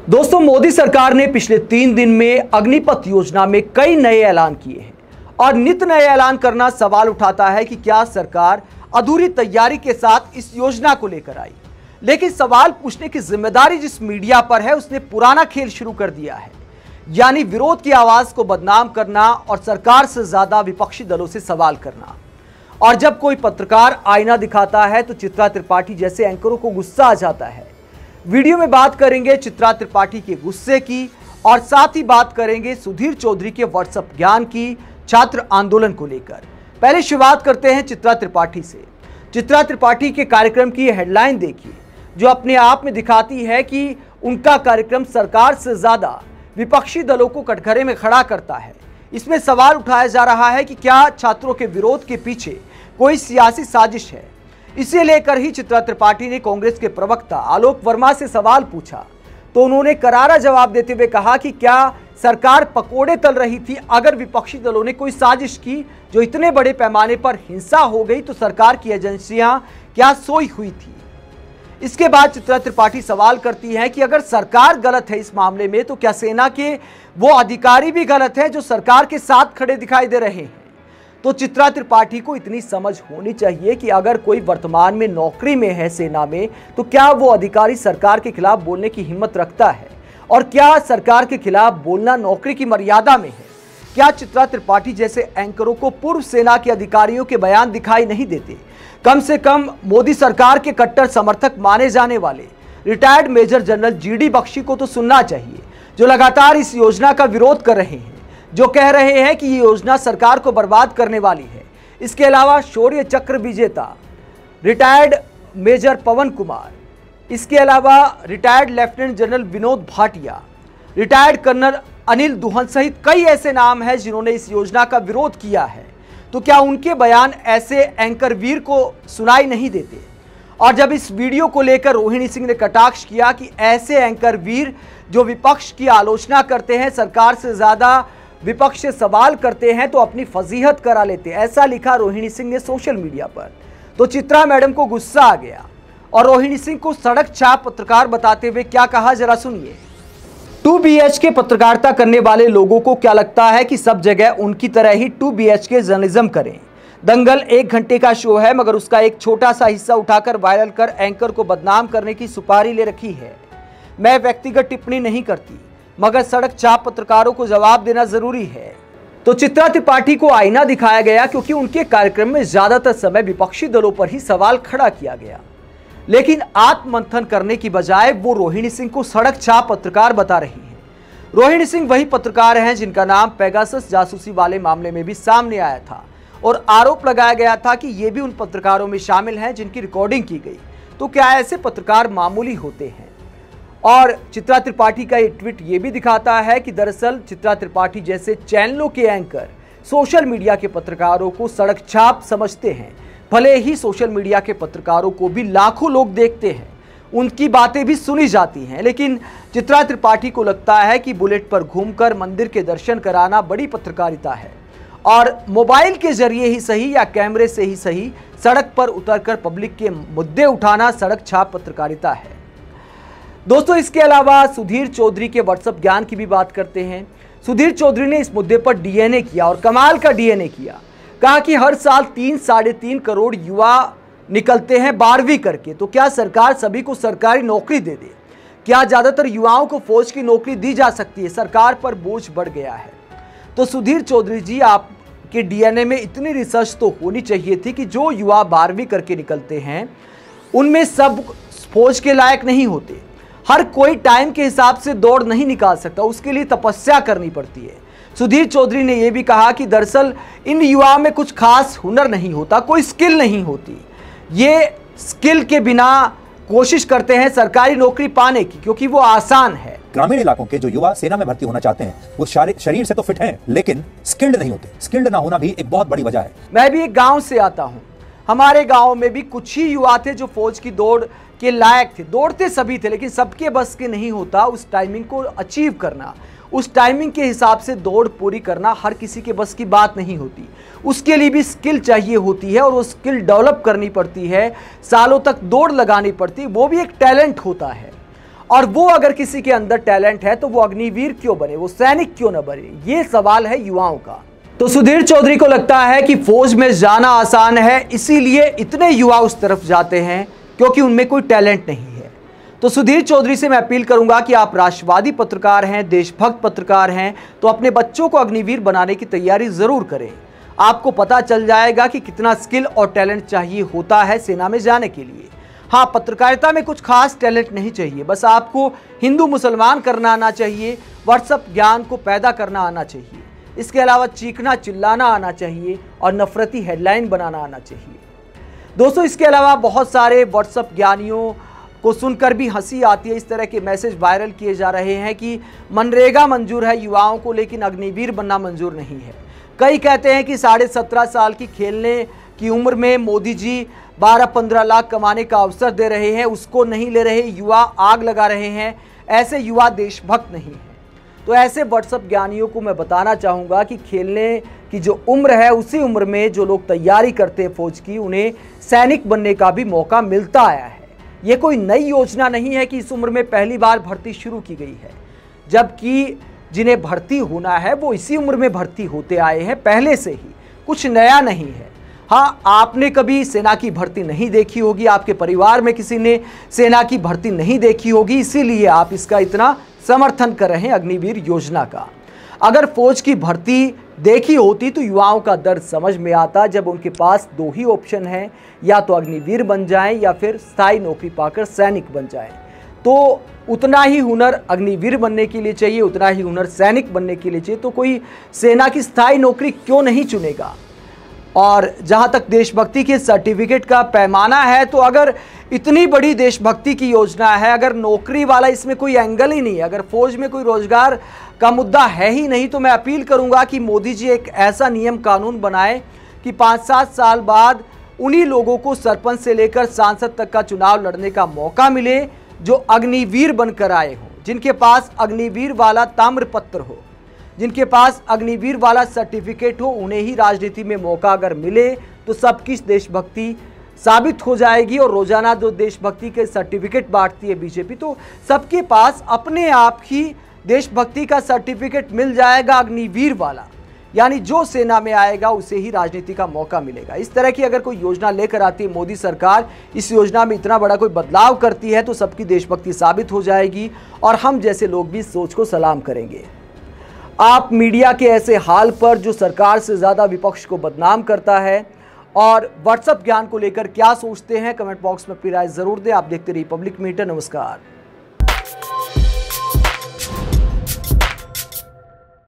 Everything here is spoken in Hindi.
दोस्तों, मोदी सरकार ने पिछले 3 दिन में अग्निपथ योजना में कई नए ऐलान किए हैं और नित नए ऐलान करना सवाल उठाता है कि क्या सरकार अधूरी तैयारी के साथ इस योजना को लेकर आई। लेकिन सवाल पूछने की जिम्मेदारी जिस मीडिया पर है उसने पुराना खेल शुरू कर दिया है, यानी विरोध की आवाज को बदनाम करना और सरकार से ज्यादा विपक्षी दलों से सवाल करना। और जब कोई पत्रकार आईना दिखाता है तो चित्रा त्रिपाठी जैसे एंकरों को गुस्सा आ जाता है। वीडियो में बात करेंगे चित्रा त्रिपाठी के गुस्से की और साथ ही बात करेंगे सुधीर चौधरी के व्हाट्सएप ज्ञान की छात्र आंदोलन को लेकर। पहले शुरुआत करते हैं चित्रा त्रिपाठी से। चित्रा त्रिपाठी के कार्यक्रम की हेडलाइन देखिए, जो अपने आप में दिखाती है कि उनका कार्यक्रम सरकार से ज्यादा विपक्षी दलों को कटघरे में खड़ा करता है। इसमें सवाल उठाया जा रहा है कि क्या छात्रों के विरोध के पीछे कोई सियासी साजिश है। इसे लेकर ही चित्रा त्रिपाठी ने कांग्रेस के प्रवक्ता आलोक वर्मा से सवाल पूछा तो उन्होंने करारा जवाब देते हुए कहा कि क्या सरकार पकोड़े तल रही थी। अगर विपक्षी दलों ने कोई साजिश की जो इतने बड़े पैमाने पर हिंसा हो गई तो सरकार की एजेंसियां क्या सोई हुई थी। इसके बाद चित्रा त्रिपाठी सवाल करती हैं कि अगर सरकार गलत है इस मामले में तो क्या सेना के वो अधिकारी भी गलत हैं जो सरकार के साथ खड़े दिखाई दे रहे हैं। तो चित्रा त्रिपाठी को इतनी समझ होनी चाहिए कि अगर कोई वर्तमान में नौकरी में है सेना में तो क्या वो अधिकारी सरकार के खिलाफ बोलने की हिम्मत रखता है, और क्या सरकार के खिलाफ बोलना नौकरी की मर्यादा में है। क्या चित्रा त्रिपाठी जैसे एंकरों को पूर्व सेना के अधिकारियों के बयान दिखाई नहीं देते। कम से कम मोदी सरकार के कट्टर समर्थक माने जाने वाले retired major general GD Bakshi को तो सुनना चाहिए, जो लगातार इस योजना का विरोध कर रहे हैं, जो कह रहे हैं कि ये योजना सरकार को बर्बाद करने वाली है। इसके अलावा शौर्य चक्र विजेता रिटायर्ड मेजर पवन कुमार, इसके अलावा retired lieutenant general Vinod Bhatia, retired colonel Anil Duhan सहित कई ऐसे नाम हैं जिन्होंने इस योजना का विरोध किया है। तो क्या उनके बयान ऐसे एंकर वीर को सुनाई नहीं देते। और जब इस वीडियो को लेकर रोहिणी सिंह ने कटाक्ष किया कि ऐसे एंकर वीर जो विपक्ष की आलोचना करते हैं, सरकार से ज्यादा विपक्ष से सवाल करते हैं, तो अपनी फजीहत करा लेते हैं, ऐसा लिखा रोहिणी सिंह ने सोशल मीडिया पर। तो चित्रा मैडम को गुस्सा आ गया और रोहिणी सिंह को सड़क छाप पत्रकार बताते हुए क्या कहा, जरा सुनिए। 2 BHK पत्रकारिता करने वाले लोगों को क्या लगता है कि सब जगह उनकी तरह ही 2 BHK जर्नलिज्म करें। दंगल 1 घंटे का शो है, मगर उसका एक छोटा सा हिस्सा उठाकर वायरल कर एंकर को बदनाम करने की सुपारी ले रखी है। मैं व्यक्तिगत टिप्पणी नहीं करती, मगर सड़क छाप पत्रकारों को जवाब देना जरूरी है। तो चित्रा त्रिपाठी को आईना दिखाया गया क्योंकि उनके कार्यक्रम में ज्यादातर समय विपक्षी दलों पर ही सवाल खड़ा किया गया, लेकिन आत्ममंथन करने की बजाय वो रोहिणी सिंह को सड़क छाप पत्रकार बता रही हैं। रोहिणी सिंह वही पत्रकार हैं जिनका नाम पेगासस जासूसी वाले मामले में भी सामने आया था और आरोप लगाया गया था कि ये भी उन पत्रकारों में शामिल हैं जिनकी रिकॉर्डिंग की गई। तो क्या ऐसे पत्रकार मामूली होते हैं। और चित्रा त्रिपाठी का एक ट्वीट ये भी दिखाता है कि दरअसल चित्रा त्रिपाठी जैसे चैनलों के एंकर सोशल मीडिया के पत्रकारों को सड़क छाप समझते हैं। भले ही सोशल मीडिया के पत्रकारों को भी लाखों लोग देखते हैं, उनकी बातें भी सुनी जाती हैं, लेकिन चित्रा त्रिपाठी को लगता है कि बुलेट पर घूमकर मंदिर के दर्शन कराना बड़ी पत्रकारिता है और मोबाइल के जरिए ही सही या कैमरे से ही सही सड़क पर उतरकर पब्लिक के मुद्दे उठाना सड़क छाप पत्रकारिता है। दोस्तों, इसके अलावा सुधीर चौधरी के व्हाट्सएप ज्ञान की भी बात करते हैं। सुधीर चौधरी ने इस मुद्दे पर डीएनए किया और कमाल का डीएनए किया। कहा कि हर साल 3-3.5 करोड़ युवा निकलते हैं 12वीं करके, तो क्या सरकार सभी को सरकारी नौकरी दे दे। क्या ज्यादातर युवाओं को फौज की नौकरी दी जा सकती है। सरकार पर बोझ बढ़ गया है। तो सुधीर चौधरी जी, आपके डीएनए में इतनी रिसर्च तो होनी चाहिए थी कि जो युवा 12वीं करके निकलते हैं उनमें सब फौज के लायक नहीं होते। हर कोई टाइम के हिसाब से दौड़ नहीं निकाल सकता, उसके लिए तपस्या करनी पड़ती है। सुधीर चौधरी ने यह भी कहा कि दरअसल इन युवाओं में कुछ खास हुनर नहीं होता, कोई स्किल नहीं होती। ये स्किल के बिना कोशिश करते हैं सरकारी नौकरी पाने की क्योंकि वो आसान है। ग्रामीण इलाकों के जो युवा सेना में भर्ती होना चाहते हैं वो शरीर से तो फिट हैं, लेकिन स्किल्ड नहीं होते। स्किल्ड ना होना भी एक बहुत बड़ी वजह है। मैं भी एक गाँव से आता हूँ। हमारे गाँव में भी कुछ ही युवा थे जो फौज की दौड़ के लायक थे। दौड़ते सभी थे, लेकिन सबके बस के नहीं होता उस टाइमिंग को अचीव करना। उस टाइमिंग के हिसाब से दौड़ पूरी करना हर किसी के बस की बात नहीं होती। उसके लिए भी स्किल चाहिए होती है और वो स्किल डेवलप करनी पड़ती है, सालों तक दौड़ लगानी पड़ती है, वो भी एक टैलेंट होता है। और वो अगर किसी के अंदर टैलेंट है तो वो अग्निवीर क्यों बने, वो सैनिक क्यों न बने, ये सवाल है युवाओं का। तो सुधीर चौधरी को लगता है कि फौज में जाना आसान है, इसीलिए इतने युवा उस तरफ जाते हैं क्योंकि उनमें कोई टैलेंट नहीं है। तो सुधीर चौधरी से मैं अपील करूंगा कि आप राष्ट्रवादी पत्रकार हैं, देशभक्त पत्रकार हैं, तो अपने बच्चों को अग्निवीर बनाने की तैयारी जरूर करें। आपको पता चल जाएगा कि कितना स्किल और टैलेंट चाहिए होता है सेना में जाने के लिए। हाँ, पत्रकारिता में कुछ खास टैलेंट नहीं चाहिए, बस आपको हिंदू मुसलमान करना आना चाहिए, व्हाट्सएप ज्ञान को पैदा करना आना चाहिए। इसके अलावा चीखना चिल्लाना आना चाहिए और नफरती हेडलाइन बनाना आना चाहिए। दोस्तों, इसके अलावा बहुत सारे व्हाट्सएप ज्ञानियों को सुनकर भी हंसी आती है। इस तरह के मैसेज वायरल किए जा रहे हैं कि मनरेगा मंजूर है युवाओं को, लेकिन अग्निवीर बनना मंजूर नहीं है। कई कहते हैं कि 17.5 साल की खेलने की उम्र में मोदी जी 12-15 लाख कमाने का अवसर दे रहे हैं, उसको नहीं ले रहे, युवा आग लगा रहे हैं। ऐसे युवा देशभक्त नहीं है। तो ऐसे व्हाट्सएप ज्ञानियों को मैं बताना चाहूँगा कि खेलने की जो उम्र है, उसी उम्र में जो लोग तैयारी करते हैं फौज की, उन्हें सैनिक बनने का भी मौका मिलता आया है। ये कोई नई योजना नहीं है कि इस उम्र में पहली बार भर्ती शुरू की गई है, जबकि जिन्हें भर्ती होना है वो इसी उम्र में भर्ती होते आए हैं पहले से ही, कुछ नया नहीं है। हाँ, आपने कभी सेना की भर्ती नहीं देखी होगी, आपके परिवार में किसी ने सेना की भर्ती नहीं देखी होगी, इसीलिए आप इसका इतना समर्थन कर रहे हैं अग्निवीर योजना का। अगर फौज की भर्ती देखी होती तो युवाओं का दर्द समझ में आता, जब उनके पास 2 ही ऑप्शन हैं, या तो अग्निवीर बन जाएं या फिर स्थायी नौकरी पाकर सैनिक बन जाएं। तो उतना ही हुनर अग्निवीर बनने के लिए चाहिए, उतना ही हुनर सैनिक बनने के लिए चाहिए। तो कोई सेना की स्थायी नौकरी क्यों नहीं चुनेगा। और जहां तक देशभक्ति के सर्टिफिकेट का पैमाना है, तो अगर इतनी बड़ी देशभक्ति की योजना है, अगर नौकरी वाला इसमें कोई एंगल ही नहीं है, अगर फौज में कोई रोजगार का मुद्दा है ही नहीं, तो मैं अपील करूंगा कि मोदी जी एक ऐसा नियम कानून बनाए कि 5-7 साल बाद उन्हीं लोगों को सरपंच से लेकर सांसद तक का चुनाव लड़ने का मौका मिले जो अग्निवीर बनकर आए हों, जिनके पास अग्निवीर वाला ताम्रपत्र हो, जिनके पास अग्निवीर वाला सर्टिफिकेट हो। उन्हें ही राजनीति में मौका अगर मिले तो सबकी देशभक्ति साबित हो जाएगी। और रोजाना जो देशभक्ति के सर्टिफिकेट बांटती है बीजेपी, तो सबके पास अपने आप ही देशभक्ति का सर्टिफिकेट मिल जाएगा अग्निवीर वाला, यानी जो सेना में आएगा उसे ही राजनीति का मौका मिलेगा। इस तरह की अगर कोई योजना लेकर आती है मोदी सरकार, इस योजना में इतना बड़ा कोई बदलाव करती है, तो सबकी देशभक्ति साबित हो जाएगी और हम जैसे लोग भी इस सोच को सलाम करेंगे। आप मीडिया के ऐसे हाल पर, जो सरकार से ज़्यादा विपक्ष को बदनाम करता है, और व्हाट्सएप ज्ञान को लेकर क्या सोचते हैं, कमेंट बॉक्स में अपनी राय जरूर दें। आप देखते रहिए पब्लिक मीटर। नमस्कार।